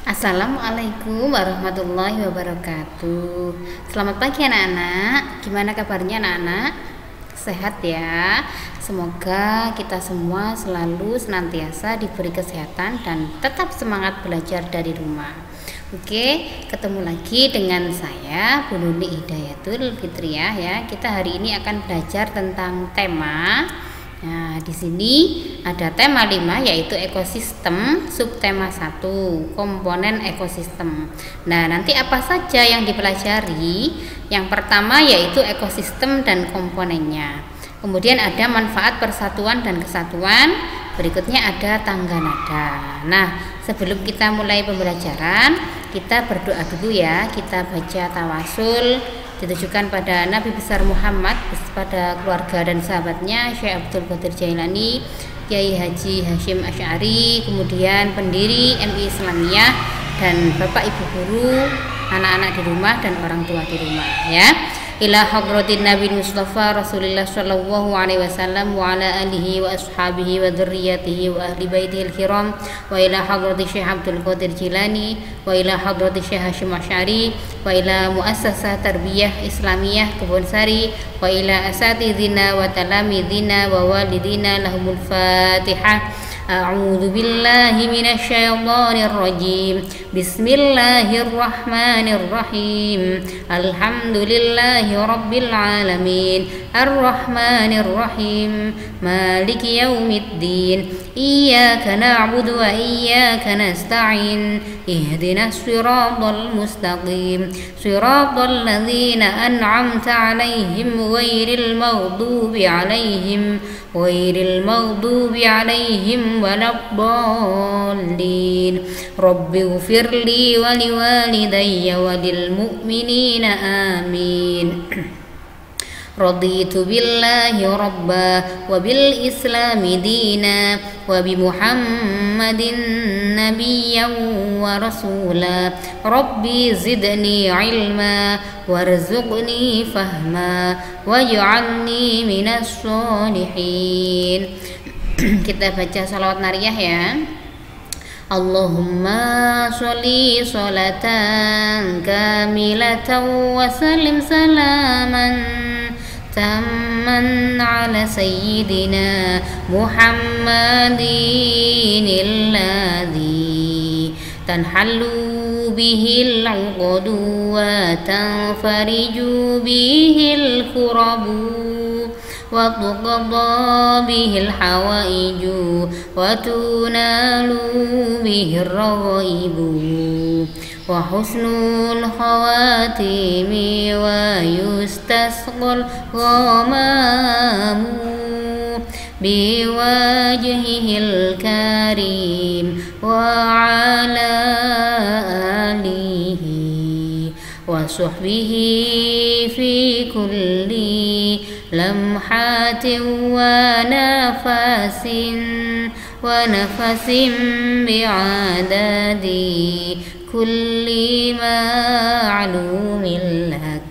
Assalamualaikum warahmatullahi wabarakatuh. Selamat pagi anak-anak. Gimana kabarnya anak-anak? Sehat ya. Semoga kita semua selalu senantiasa diberi kesehatan dan tetap semangat belajar dari rumah. Oke, ketemu lagi dengan saya Bu Nuni Hidayatul Fitriah ya. Kita hari ini akan belajar tentang tema. Nah, di sini ada tema 5 yaitu ekosistem, subtema 1, komponen ekosistem. Nah, nanti apa saja yang dipelajari? Yang pertama yaitu ekosistem dan komponennya. Kemudian ada manfaat persatuan dan kesatuan. Berikutnya ada tangga nada. Nah, sebelum kita mulai pembelajaran, kita berdoa dulu ya. Kita baca tawasul ditujukan pada Nabi besar Muhammad, pada keluarga dan sahabatnya, Syekh Abdul Qadir Jailani, Kiai Haji Hashim Asy'ari, kemudian pendiri MI Islamiyah, dan Bapak Ibu guru, anak-anak di rumah dan orang tua di rumah ya. Ila hadratin Nabi Mustafa Rasulullah sallallahu alaihi wasallam wa ala alihi wa ashabihi wa dzurriyyatihi wa ahli baitihil kiram, wa ila hadrati Syekh Abdul Qadir Jilani, wa ila hadrati Syekh Hashim Asy'ari, wa ila muassasah tarbiyah Islamiyah Kebon Sari, wa ila asatidina wa talamidina wa walidina lahumul Fatihah. A'udzu billahi minasy syaithanir rajim. Bismillahirrahmanirrahim. Alhamdulillahi rabbil alamin. Arrahmanir rahim. Maliki yaumiddin. Iyyaka na'budu wa iyyaka nasta'in. Ihdinas siratal mustaqim. Siratal ladzina an'amta 'alaihim ghairil maghdubi 'alaihim waladdallin. Rabbi ighfirli wa liwalidayya wa lil mu'minina amin. Raditu billahi rabba wa bil islami dina wa bi Muhammadin nabiyyan wa rasula. Rabbi zidni ilma warzuqni fahma waj'alni minas sholihin. Kita baca sholawat nariyah ya. Allahumma sholli sholatan kamilatan wa sallim salaman tamman ala sayyidina Muhammadin alladhi tanhallu bihil 'uqadu wa tanfariju bihil khurabu wa tuqadda bihil hawaiju wa tunalu bihir raghaibu wa husnul khawatimi wa yustasqal ghamamu biwajhihil karim wa ala alihi wa sahbihi fi kulli lamhatin wa nafasin bi'adadi kulli ma'lumin lak.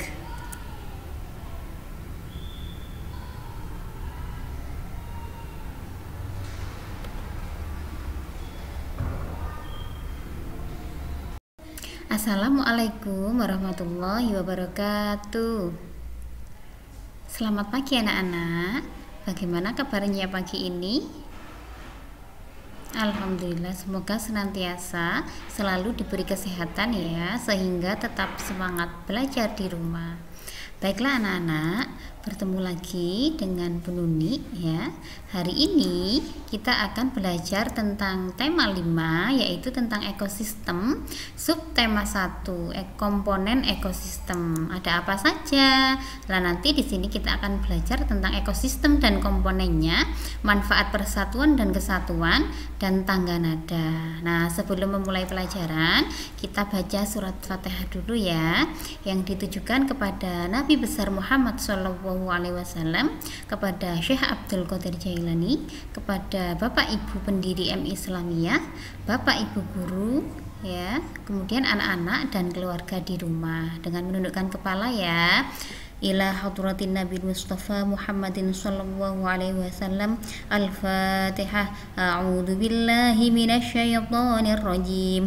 Assalamualaikum warahmatullahi wabarakatuh. Selamat pagi anak-anak. Bagaimana kabarnya pagi ini? Alhamdulillah, semoga senantiasa selalu diberi kesehatan ya, sehingga tetap semangat belajar di rumah. Baiklah anak-anak, bertemu lagi dengan Bu Nuni ya. Hari ini kita akan belajar tentang tema 5 yaitu tentang ekosistem, subtema 1, komponen ekosistem. Ada apa saja? Nah, nanti di sini kita akan belajar tentang ekosistem dan komponennya, manfaat persatuan dan kesatuan, dan tangga nada. Nah, sebelum memulai pelajaran, kita baca surat Fatihah dulu ya, yang ditujukan kepada Nabi besar Muhammad sallallahu alaihi wasallam, kepada Syekh Abdul Qadir Jailani, kepada Bapak Ibu pendiri MI Islamiyah, Bapak Ibu guru ya, kemudian anak-anak dan keluarga di rumah, dengan menundukkan kepala ya. ila hadratin Nabi Mustafa Muhammadin sallallahu alaihi wasallam. Al-Fatihah. A'udzu billahi minasyaitonir rajim.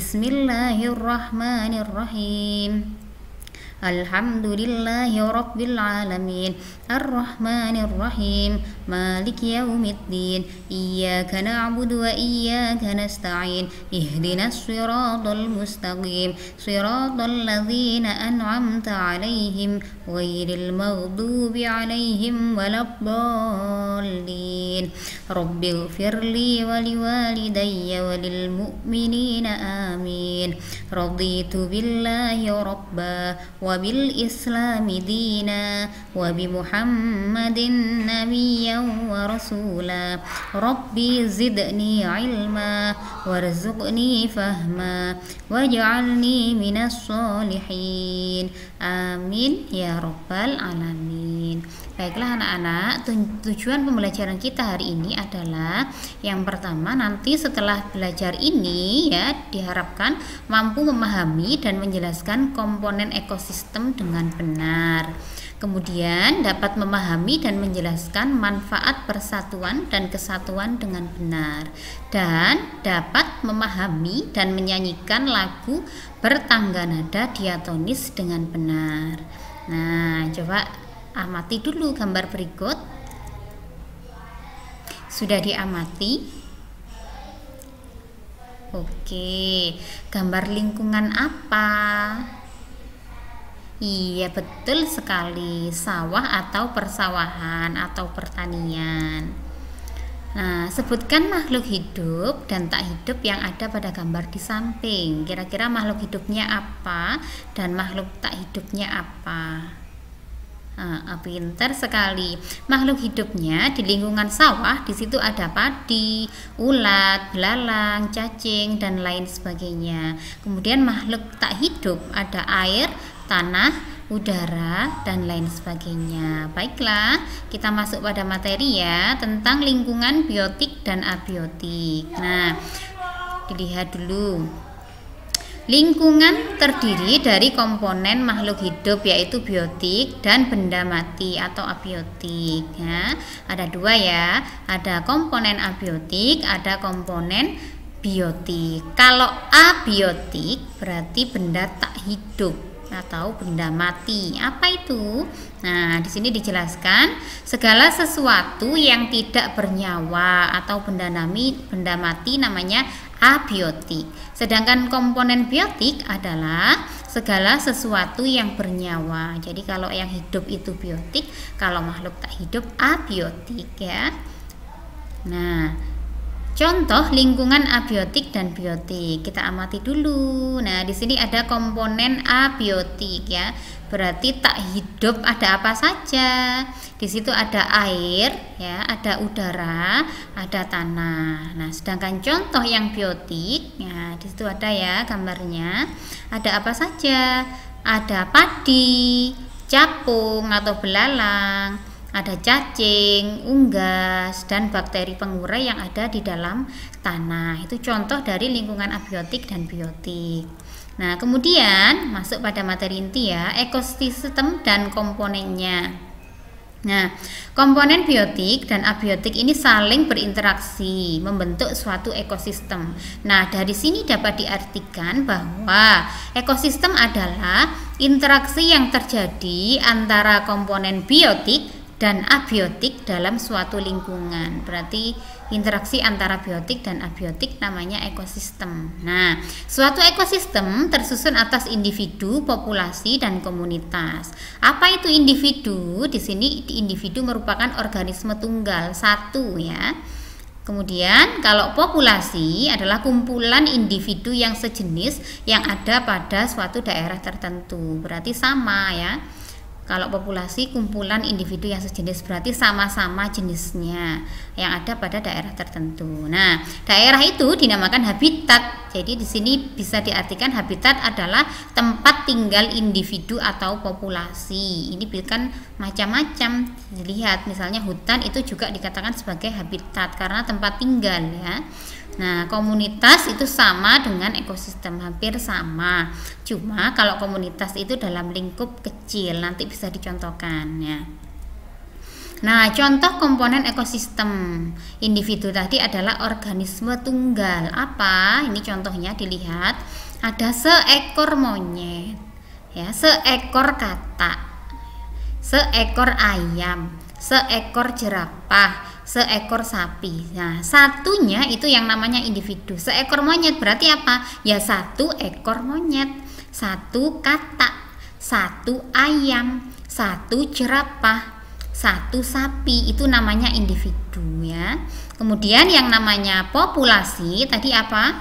Bismillahirrahmanirrahim. Alhamdulillahi rabbil alamin. Ar-Rahmanir Rahim. Maliki yaumiddin. Iyyaka na'budu wa iyyaka nasta'in. Ihdinas siratal mustaqim. Siratal ladzina an'amta 'alaihim ghairil maghdubi 'alaihim waladdallin. Rabbighfirli wa liwalidayya wa lil mu'minina amin. Raditu billahi rabba wa bil islami dina wa bi Muhammadin nabiyyan wa rasula. Rabbi zidni ilma warzuqni fahma waj'alni minas solihin. Amin ya rabbal alamin. Baiklah anak-anak, tujuan pembelajaran kita hari ini adalah yang pertama, nanti setelah belajar ini ya diharapkan mampu memahami dan menjelaskan komponen ekosistem dengan benar. Kemudian dapat memahami dan menjelaskan manfaat persatuan dan kesatuan dengan benar, dan dapat memahami dan menyanyikan lagu bertangga nada diatonis dengan benar. Nah, coba amati dulu gambar berikut. Sudah diamati? Oke, gambar lingkungan apa? Iya, betul sekali, sawah atau persawahan atau pertanian. Nah, sebutkan makhluk hidup dan tak hidup yang ada pada gambar di samping. Kira-kira makhluk hidupnya apa dan makhluk tak hidupnya apa? Pintar sekali. Makhluk hidupnya di lingkungan sawah, di situ ada padi, ulat, belalang, cacing dan lain sebagainya. Kemudian makhluk tak hidup ada air, tanah, udara dan lain sebagainya. Baiklah, kita masuk pada materi ya tentang lingkungan biotik dan abiotik. Nah, dilihat dulu. Lingkungan terdiri dari komponen makhluk hidup yaitu biotik dan benda mati atau abiotik ya. Ada dua ya, ada komponen abiotik, ada komponen biotik. Kalau abiotik berarti benda tak hidup atau benda mati. Apa itu? Nah, di sini dijelaskan segala sesuatu yang tidak bernyawa atau benda mati namanya abiotik. Sedangkan komponen biotik adalah segala sesuatu yang bernyawa. Jadi kalau yang hidup itu biotik, kalau makhluk tak hidup abiotik ya. Nah, contoh lingkungan abiotik dan biotik kita amati dulu. Nah, di sini ada komponen abiotik ya. Berarti tak hidup ada apa saja. Di situ ada air ya, ada udara, ada tanah. Nah, sedangkan contoh yang biotik ya, di situ ada ya gambarnya. Ada apa saja? Ada padi, capung atau belalang, ada cacing, unggas, dan bakteri pengurai yang ada di dalam tanah. Itu contoh dari lingkungan abiotik dan biotik. Nah, kemudian masuk pada materi inti ya, ekosistem dan komponennya. Nah, komponen biotik dan abiotik ini saling berinteraksi membentuk suatu ekosistem. Nah, dari sini dapat diartikan bahwa ekosistem adalah interaksi yang terjadi antara komponen biotik dan abiotik dalam suatu lingkungan. Berarti interaksi antara biotik dan abiotik namanya ekosistem. Nah, suatu ekosistem tersusun atas individu, populasi, dan komunitas. Apa itu individu? Di sini individu merupakan organisme tunggal, satu ya. Kemudian kalau populasi adalah kumpulan individu yang sejenis yang ada pada suatu daerah tertentu. Berarti sama ya. Kalau populasi kumpulan individu yang sejenis berarti sama-sama jenisnya yang ada pada daerah tertentu. Nah, daerah itu dinamakan habitat. Jadi di sini bisa diartikan habitat adalah tempat tinggal individu atau populasi. Ini kan macam-macam. Dilihat misalnya hutan itu juga dikatakan sebagai habitat karena tempat tinggal ya. Nah, komunitas itu sama dengan ekosistem, hampir sama. Cuma kalau komunitas itu dalam lingkup kecil, nanti bisa dicontohkan ya. Nah, contoh komponen ekosistem individu tadi adalah organisme tunggal. Apa? Ini contohnya dilihat, ada seekor monyet, ya, seekor katak, seekor ayam, seekor jerapah, seekor sapi. Nah, satunya itu yang namanya individu. Seekor monyet berarti apa? Ya, satu ekor monyet, satu katak, satu ayam, satu jerapah, satu sapi, itu namanya individu ya. Kemudian yang namanya populasi tadi apa?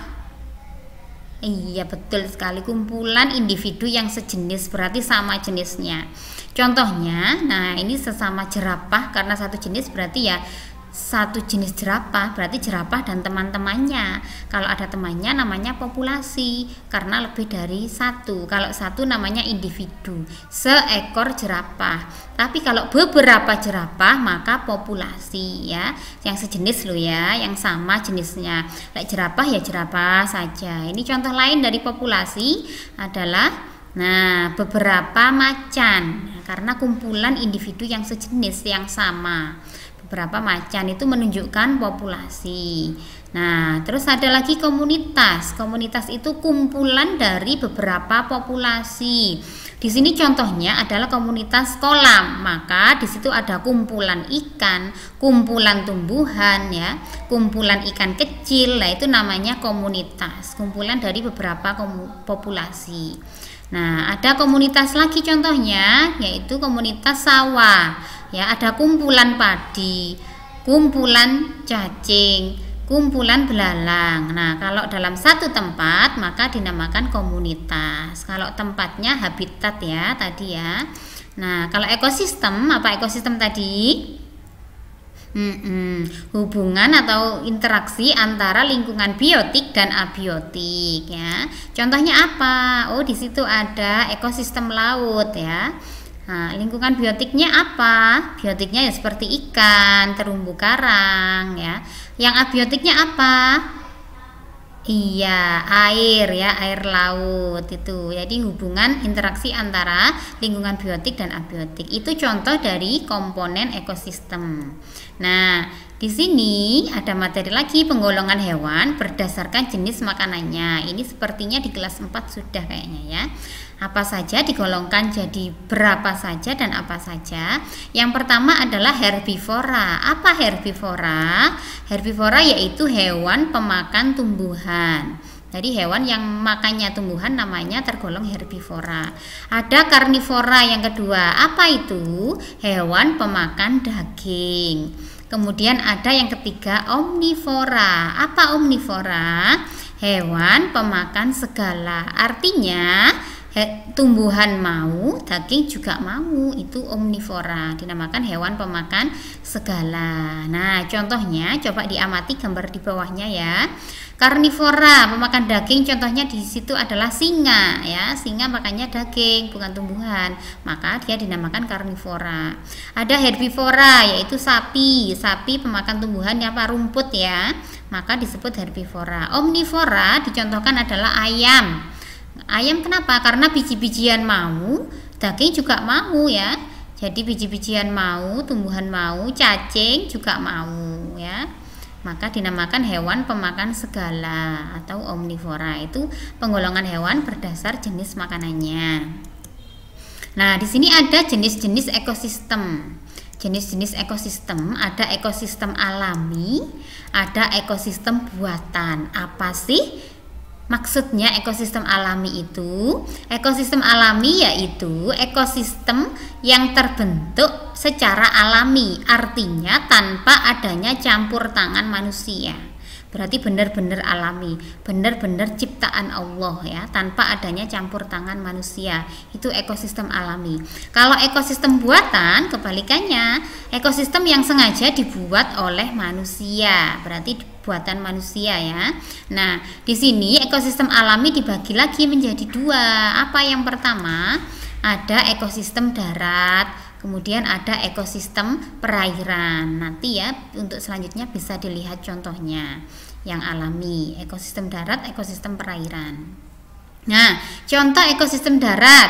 Iya, betul sekali, kumpulan individu yang sejenis, berarti sama jenisnya. Contohnya, nah ini sesama jerapah, karena satu jenis berarti ya satu jenis jerapah, berarti jerapah dan teman-temannya. Kalau ada temannya namanya populasi, karena lebih dari satu. Kalau satu namanya individu, seekor jerapah. Tapi kalau beberapa jerapah maka populasi ya, yang sejenis loh ya, yang sama jenisnya. Like jerapah ya jerapah saja. Ini contoh lain dari populasi adalah nah beberapa macan, karena kumpulan individu yang sejenis yang sama. Beberapa macan itu menunjukkan populasi. Nah, terus ada lagi komunitas. Komunitas itu kumpulan dari beberapa populasi. Di sini contohnya adalah komunitas kolam. Maka di situ ada kumpulan ikan, kumpulan tumbuhan ya, kumpulan ikan kecil. Nah, itu namanya komunitas. Kumpulan dari beberapa populasi. Nah, ada komunitas lagi contohnya yaitu komunitas sawah. Ya, ada kumpulan padi, kumpulan cacing, kumpulan belalang. Nah, kalau dalam satu tempat maka dinamakan komunitas. Kalau tempatnya habitat ya tadi ya. Nah, kalau ekosistem, apa ekosistem tadi? Hubungan atau interaksi antara lingkungan biotik dan abiotik ya. Contohnya apa? Oh, di situ ada ekosistem laut ya. Nah, lingkungan biotiknya apa? Biotiknya ya seperti ikan, terumbu karang ya. Yang abiotiknya apa? Iya, air ya, air laut itu. Jadi hubungan interaksi antara lingkungan biotik dan abiotik. Itu contoh dari komponen ekosistem. Nah, di sini ada materi lagi penggolongan hewan berdasarkan jenis makanannya. Ini sepertinya di kelas 4 sudah kayaknya ya. Apa saja digolongkan jadi berapa saja dan apa saja. Yang pertama adalah herbivora. Apa herbivora? Herbivora yaitu hewan pemakan tumbuhan. Jadi hewan yang makannya tumbuhan namanya tergolong herbivora. Ada karnivora yang kedua. Apa itu? Hewan pemakan daging. Kemudian ada yang ketiga omnivora. Apa omnivora? Hewan pemakan segala. Artinya tumbuhan mau, daging juga mau, itu omnivora, dinamakan hewan pemakan segala. Nah, contohnya coba diamati gambar di bawahnya ya. Karnivora, pemakan daging, contohnya di situ adalah singa ya. Singa makannya daging, bukan tumbuhan, maka dia dinamakan karnivora. Ada herbivora yaitu sapi. Sapi pemakan tumbuhan ya, apa rumput ya, maka disebut herbivora. Omnivora dicontohkan adalah ayam. Ayam kenapa? Karena biji-bijian mau, daging juga mau ya. Jadi biji-bijian mau, tumbuhan mau, cacing juga mau ya. Maka dinamakan hewan pemakan segala atau omnivora. Itu penggolongan hewan berdasar jenis makanannya. Nah, di sini ada jenis-jenis ekosistem. Jenis-jenis ekosistem, ada ekosistem alami, ada ekosistem buatan. Apa sih maksudnya ekosistem alami itu? Ekosistem alami yaitu ekosistem yang terbentuk secara alami, artinya tanpa adanya campur tangan manusia. Berarti benar-benar alami, benar-benar ciptaan Allah ya, tanpa adanya campur tangan manusia. Itu ekosistem alami. Kalau ekosistem buatan kebalikannya, ekosistem yang sengaja dibuat oleh manusia. Berarti buatan manusia ya. Nah, di sini ekosistem alami dibagi lagi menjadi dua. Apa yang pertama? Ada ekosistem darat, kemudian ada ekosistem perairan. Nanti ya untuk selanjutnya bisa dilihat contohnya yang alami, ekosistem darat, ekosistem perairan. Nah, contoh ekosistem darat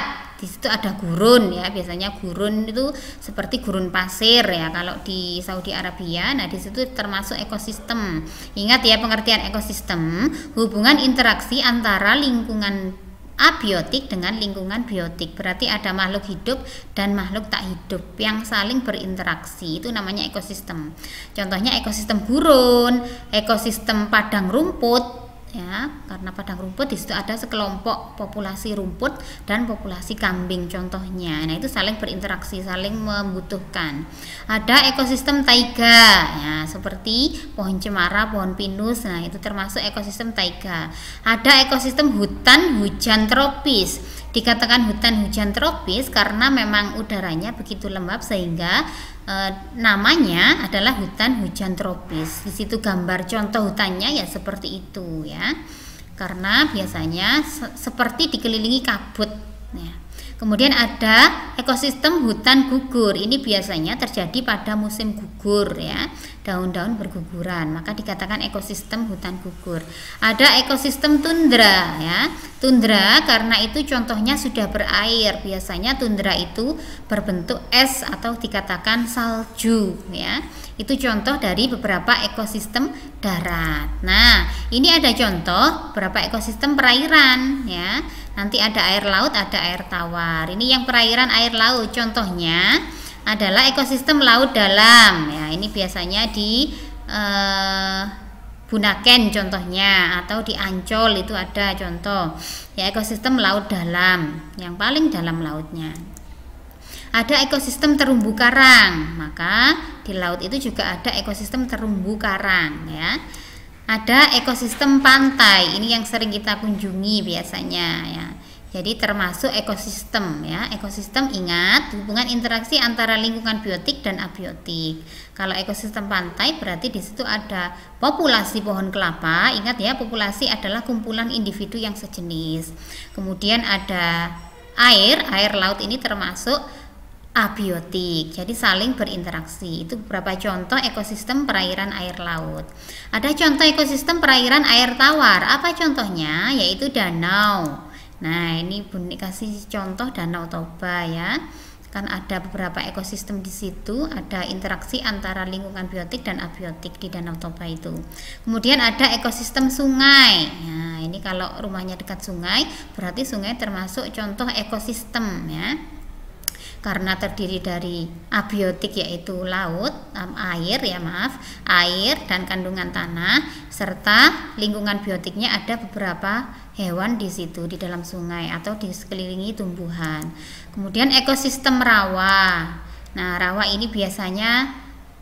Di situ ada gurun ya, biasanya gurun itu seperti gurun pasir ya kalau di Saudi Arabia. Nah, di situ termasuk ekosistem. Ingat ya pengertian ekosistem, hubungan interaksi antara lingkungan abiotik dengan lingkungan biotik. Berarti ada makhluk hidup dan makhluk tak hidup yang saling berinteraksi. Itu namanya ekosistem. Contohnya ekosistem gurun, ekosistem padang rumput ya, karena padang rumput di situ ada sekelompok populasi rumput dan populasi kambing contohnya. Nah, itu saling berinteraksi, saling membutuhkan. Ada ekosistem taiga ya, seperti pohon cemara, pohon pinus. Nah, itu termasuk ekosistem taiga. Ada ekosistem hutan hujan tropis. Dikatakan hutan hujan tropis karena memang udaranya begitu lembab sehingga namanya adalah hutan hujan tropis. Di situ gambar contoh hutannya ya seperti itu ya. Karena biasanya seperti dikelilingi kabut ya. Kemudian ada ekosistem hutan gugur. Ini biasanya terjadi pada musim gugur ya. Daun-daun berguguran, maka dikatakan ekosistem hutan gugur. Ada ekosistem tundra ya. Tundra karena itu contohnya sudah berair. Biasanya tundra itu berbentuk es atau dikatakan salju ya. Itu contoh dari beberapa ekosistem darat. Nah, ini ada contoh beberapa ekosistem perairan ya. Nanti ada air laut, ada air tawar. Ini yang perairan air laut contohnya adalah ekosistem laut dalam ya. Ini biasanya di Bunaken contohnya, atau di Ancol itu ada contoh ya ekosistem laut dalam yang paling dalam lautnya. Ada ekosistem terumbu karang, maka di laut itu juga ada ekosistem terumbu karang ya. Ada ekosistem pantai, ini yang sering kita kunjungi biasanya ya. Jadi termasuk ekosistem ya. Ekosistem, ingat hubungan interaksi antara lingkungan biotik dan abiotik. Kalau ekosistem pantai berarti di situ ada populasi pohon kelapa. Ingat ya, populasi adalah kumpulan individu yang sejenis. Kemudian ada air laut ini termasuk abiotik, jadi saling berinteraksi. Itu beberapa contoh ekosistem perairan air laut. Ada contoh ekosistem perairan air tawar. Apa contohnya? Yaitu danau. Nah, ini Bun kasih contoh Danau Toba ya. Kan ada beberapa ekosistem di situ, ada interaksi antara lingkungan biotik dan abiotik di Danau Toba itu. Kemudian ada ekosistem sungai. Nah, ini kalau rumahnya dekat sungai, berarti sungai termasuk contoh ekosistem ya. Karena terdiri dari abiotik yaitu laut, air dan kandungan tanah, serta lingkungan biotiknya ada beberapa hewan di situ di dalam sungai atau di sekelilingi tumbuhan. Kemudian ekosistem rawa. Nah, rawa ini biasanya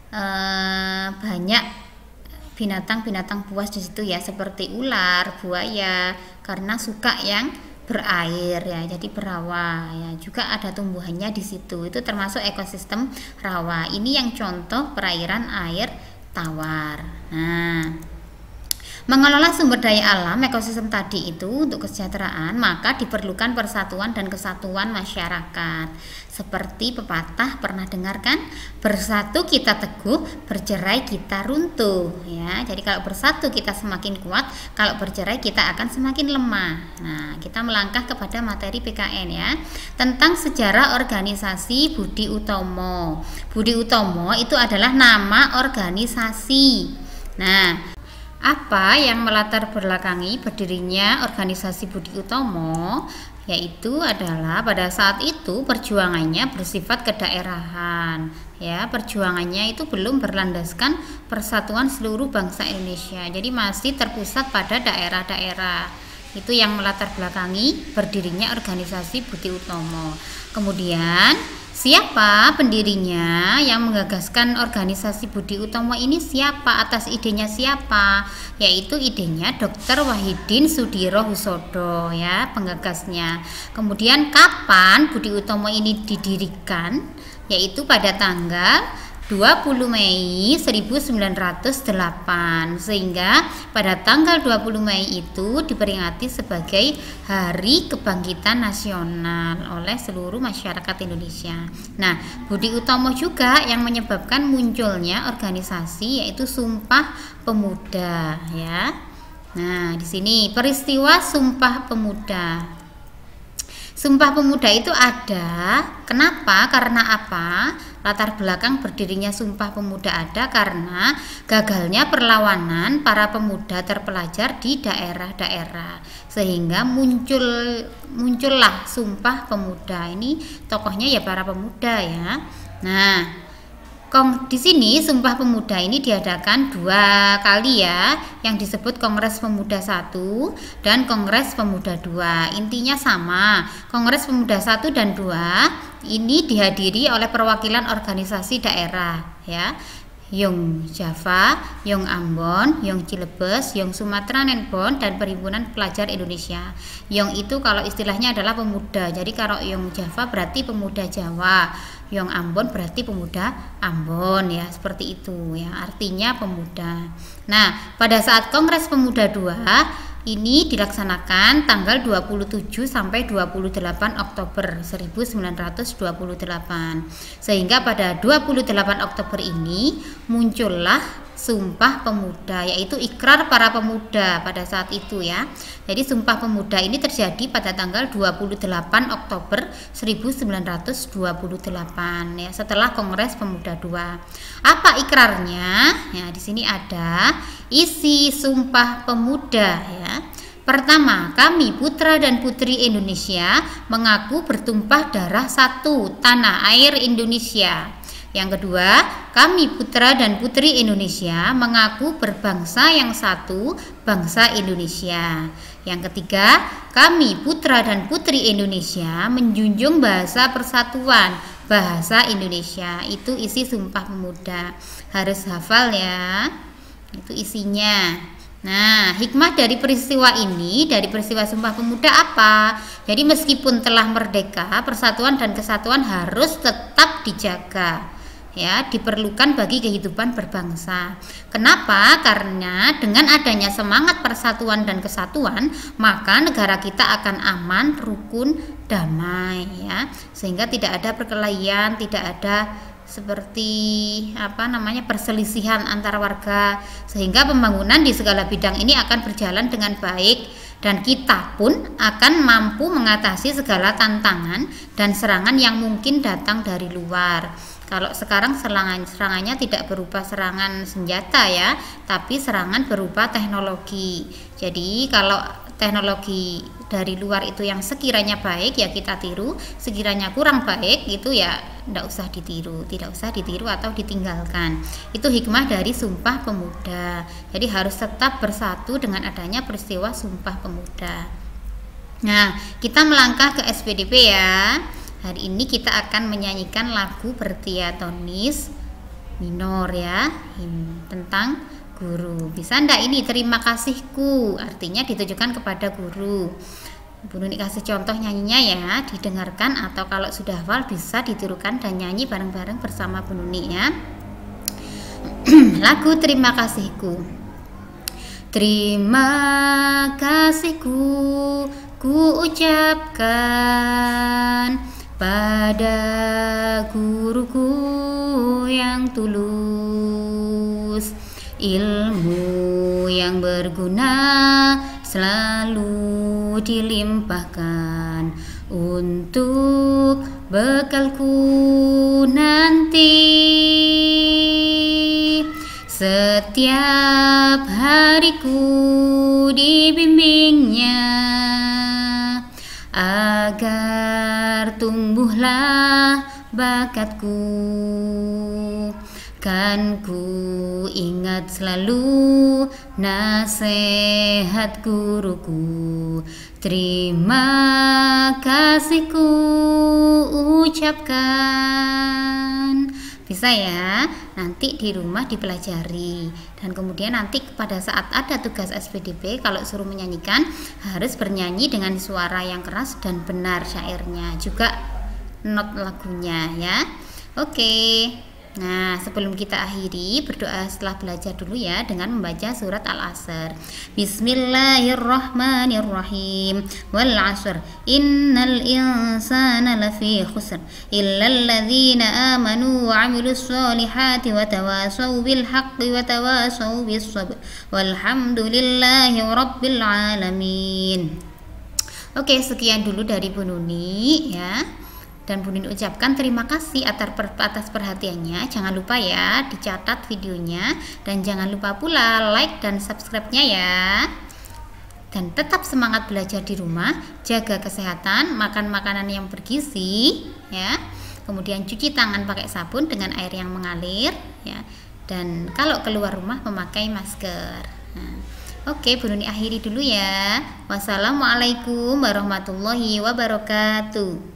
banyak binatang-binatang buas di situ ya, seperti ular, buaya, karena suka yang berair ya, jadi berawa ya. Juga ada tumbuhannya di situ. Itu termasuk ekosistem rawa. Ini yang contoh perairan air tawar. Nah, mengelola sumber daya alam ekosistem tadi itu untuk kesejahteraan, maka diperlukan persatuan dan kesatuan masyarakat. Seperti pepatah, pernah dengar kan? Bersatu kita teguh, bercerai kita runtuh ya. Jadi kalau bersatu kita semakin kuat, kalau bercerai kita akan semakin lemah. Nah, kita melangkah kepada materi PKN ya, tentang sejarah organisasi Budi Utomo. Budi Utomo itu adalah nama organisasi. Nah, apa yang melatar belakangi berdirinya organisasi Budi Utomo? Yaitu adalah pada saat itu perjuangannya bersifat kedaerahan ya, perjuangannya itu belum berlandaskan persatuan seluruh bangsa Indonesia, jadi masih terpusat pada daerah-daerah. Itu yang melatar belakangi berdirinya organisasi Budi Utomo. Kemudian siapa pendirinya yang menggagaskan organisasi Budi Utomo ini? Siapa? Atas idenya siapa? Yaitu idenya Dr. Wahidin Sudirohusodo ya, penggagasnya. Kemudian kapan Budi Utomo ini didirikan? Yaitu pada tanggal 20 Mei 1908, sehingga pada tanggal 20 Mei itu diperingati sebagai Hari Kebangkitan Nasional oleh seluruh masyarakat Indonesia. Nah, Budi Utomo juga yang menyebabkan munculnya organisasi yaitu Sumpah Pemuda ya. Nah, di sini peristiwa Sumpah Pemuda. Sumpah Pemuda itu ada. Kenapa? Karena apa? Latar belakang berdirinya Sumpah Pemuda ada karena gagalnya perlawanan para pemuda terpelajar di daerah-daerah, sehingga muncullah Sumpah Pemuda. Ini tokohnya ya para pemuda ya. Nah, di sini Sumpah Pemuda ini diadakan 2 kali ya, yang disebut Kongres Pemuda 1 dan Kongres Pemuda 2. Intinya sama. Kongres Pemuda 1 dan 2 ini dihadiri oleh perwakilan organisasi daerah ya. Yong Java, Yong Ambon, Yong Cilebes, Yong Sumatera Nenbon, dan Perhimpunan Pelajar Indonesia. Yong itu kalau istilahnya adalah pemuda. Jadi kalau Yong Java berarti pemuda Jawa, Yong Ambon berarti pemuda Ambon ya, seperti itu ya, artinya pemuda. Nah, pada saat Kongres Pemuda 2 ini dilaksanakan tanggal 27 sampai 28 Oktober 1928. Sehingga pada 28 Oktober ini muncullah Sumpah Pemuda, yaitu ikrar para pemuda pada saat itu ya. Jadi Sumpah Pemuda ini terjadi pada tanggal 28 Oktober 1928 ya, setelah Kongres Pemuda 2. Apa ikrarnya? Ya, di sini ada isi Sumpah Pemuda ya. Pertama, kami putra dan putri Indonesia mengaku bertumpah darah satu, tanah air Indonesia. Yang kedua, kami putra dan putri Indonesia mengaku berbangsa yang satu, bangsa Indonesia. Yang ketiga, kami putra dan putri Indonesia menjunjung bahasa persatuan, bahasa Indonesia. Itu isi Sumpah Pemuda. Harus hafal ya. Itu isinya. Nah, hikmah dari peristiwa ini, dari peristiwa Sumpah Pemuda apa? Jadi meskipun telah merdeka, persatuan dan kesatuan harus tetap dijaga. Ya, diperlukan bagi kehidupan berbangsa. Kenapa? Karena dengan adanya semangat persatuan dan kesatuan, maka negara kita akan aman, rukun, damai ya. Sehingga tidak ada perkelahian, tidak ada seperti perselisihan antara warga, sehingga pembangunan di segala bidang ini akan berjalan dengan baik dan kita pun akan mampu mengatasi segala tantangan dan serangan yang mungkin datang dari luar. Kalau sekarang serangannya tidak berupa serangan senjata ya, tapi serangan berupa teknologi. Jadi kalau teknologi dari luar itu yang sekiranya baik ya kita tiru, sekiranya kurang baik itu ya tidak usah ditiru atau ditinggalkan. Itu hikmah dari Sumpah Pemuda. Jadi harus tetap bersatu dengan adanya peristiwa Sumpah Pemuda. Nah, kita melangkah ke SPDP ya. Hari ini kita akan menyanyikan lagu berdiatonis minor ya, tentang guru. Bisa ndak ini terima kasihku, artinya ditujukan kepada guru. Bu Nuni kasih contoh nyanyinya ya, didengarkan atau kalau sudah hafal bisa ditirukan dan nyanyi bareng-bareng bersama Bu Nuni ya. Lagu Terima Kasihku. Terima kasihku ku ucapkan pada guruku yang tulus, ilmu yang berguna selalu dilimpahkan untuk bekalku nanti. Setiap hariku dibimbingnya agar tumbuhlah bakatku. Kan ku ingat selalu nasihat guruku. Terima kasihku ucapkan. Bisa ya, nanti di rumah dipelajari. Dan kemudian nanti pada saat ada tugas SPDP, kalau suruh menyanyikan harus bernyanyi dengan suara yang keras dan benar syairnya, juga not lagunya ya. Oke. Nah, sebelum kita akhiri, berdoa setelah belajar dulu ya dengan membaca surat Al-Asr. Bismillahirrahmanirrahim. Wal 'asr innal insana lafi khusr illal ladzina amanu wa 'amilus solihati wa tawasaw bil haqqi wa tawasaw bis sabr. Walhamdulillahi rabbil alamin. Oke, sekian dulu dari Bu Nuni ya. Dan Bu Nuni ucapkan terima kasih atas perhatiannya. Jangan lupa ya dicatat videonya, dan jangan lupa pula like dan subscribe-nya ya. Dan tetap semangat belajar di rumah, jaga kesehatan, makan makanan yang bergizi ya. Kemudian cuci tangan pakai sabun dengan air yang mengalir ya. Dan kalau keluar rumah memakai masker. Nah, oke, Bu Nuni akhiri dulu ya. Wassalamualaikum warahmatullahi wabarakatuh.